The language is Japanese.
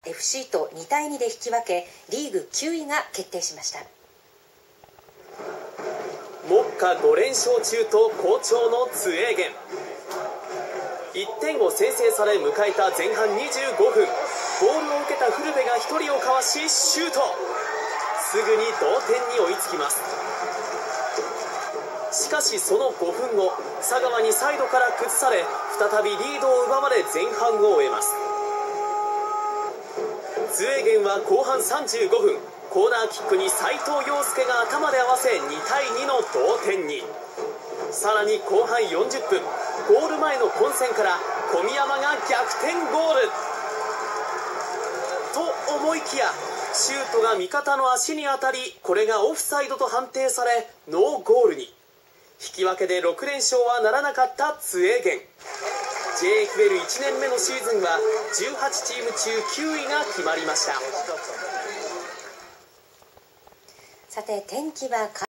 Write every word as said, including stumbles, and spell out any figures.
エフシー とにたいにで引き分け、リーグきゅういが決定しました。 目下ごれんしょう中と好調のツェーゲン。いってんを先制され迎えた前半にじゅうごふん、ボールを受けたフルベがひとりをかわしシュート。すぐに同点に追いつきます。しかしそのごふんご、佐川にサイドから崩され再びリードを奪われ前半を終えます。ツェーゲンは後半さんじゅうごふん、コーナーキックに斉藤陽介が頭で合わせにたいにの同点に。さらに後半よんじゅっぷん、ゴール前の混戦から小宮山が逆転ゴールと思いきや、シュートが味方の足に当たり、これがオフサイドと判定されノーゴールに。引き分けでろくれんしょうはならなかったツェーゲン。 ジェイエフエルいちねんめのシーズンはじゅうはちチーム中きゅういが決まりました。 さて天気は